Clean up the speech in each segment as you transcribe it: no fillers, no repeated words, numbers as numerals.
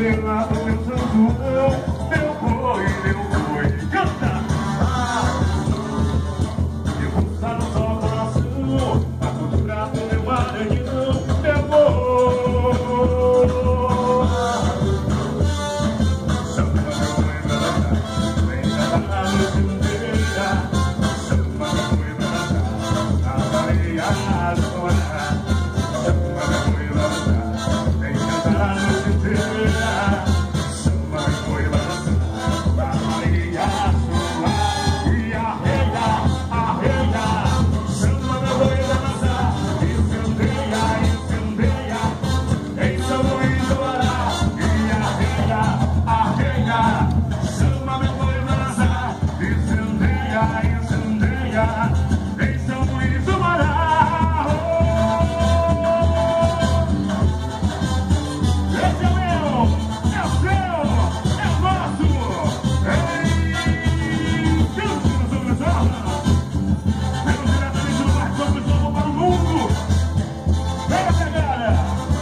estrela do meu São João, meu boi, canta! Repulsa no sol coração, a cultura do meu Maranhão, meu boi. Samba meu boi balançar, vem cantar na noite inteira. Samba meu boi balançar, na areia chorar. Samba meu boi balançar, vem cantar na noite inteira. Samba meu boi balançar, na areia chorar. E arreia, arreia. Samba meu boi balançar, incendeia, incendeia. Em São Luís do Pará. E arreia, arreia. Samba meu boi balançar, incendeia, incendeia. Em São Luís do Pará. Esse é meu, é o seu, é o nosso. Ei, cante no São Gonçalo. Vemos diretamente do Parque São Cristóvão para o mundo. Vem a pegada.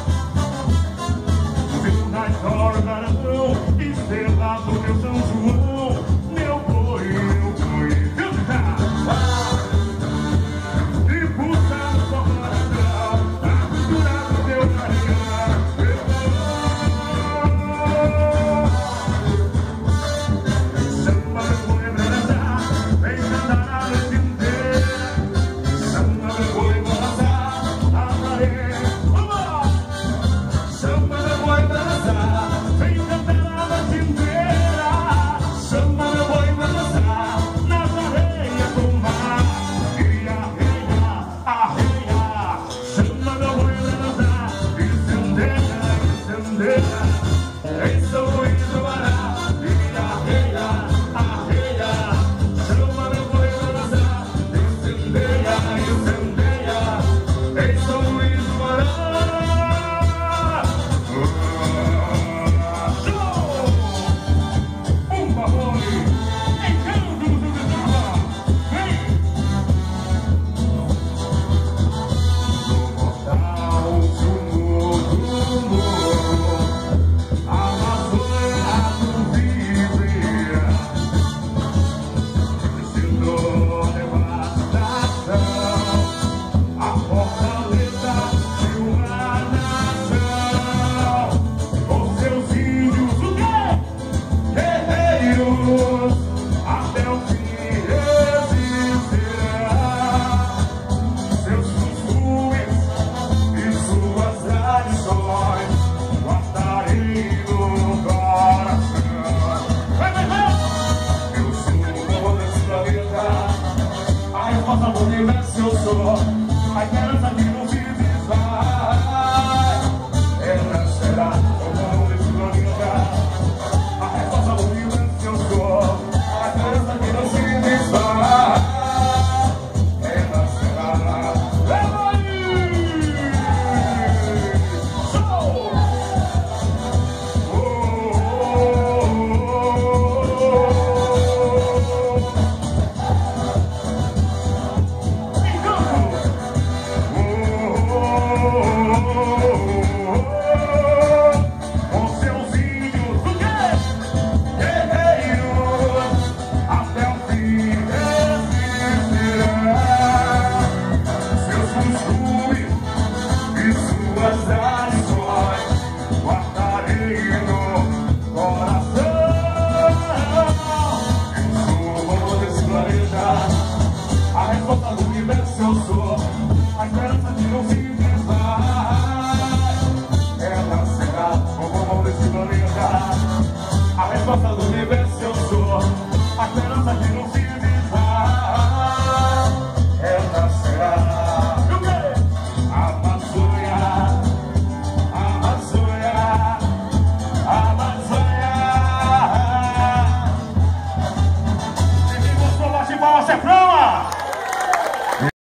Vivo na história do Maranhão, estrela do meu São João, meu boi, canta! E puxa no seu coração, a cultura do meu Maranhão, samba meu boi balançar, vem cantar a noite inteira. Samba meu boi balançar, a areia, vamos! Samba meu boi balançar, vem cantar a noite inteira. Samba meu boi balançar, nas areias do mar. E arreia, arreia. Samba meu boi balançar, incendeia, incendeia. Em São Luís do Pará. E arreia, arreia. Samba meu boi balançar, incendeia, incendeia. Em São Luís do Pará. Um boi, encanto do São Cristóvão. Vem! No portal do Amazônia do viver, ensinou devastação, a fortaleza de uma nação. Os seus índios, o quê? Guerreiros, até o fim resistirão. Seus costumes e suas tradições guardarei no coração. Vai, vai, vai! Eu sou desse planeta, a resposta do universo eu sou, a esperança que não se desfaz. Ela será o dono desse planeta. A resposta do universo eu sou, a esperança que não se desfaz. Ela será. Leva aí! Show! Com seus índios, o quê? Guerreiros, até o fim resistirão. Seus costumes e suas tradições guardarei no coração. Eu sou desse planeta, a resposta do universo eu sou, a esperança que não se desfaz. Ela será o comum desse planeta, a resposta do universo.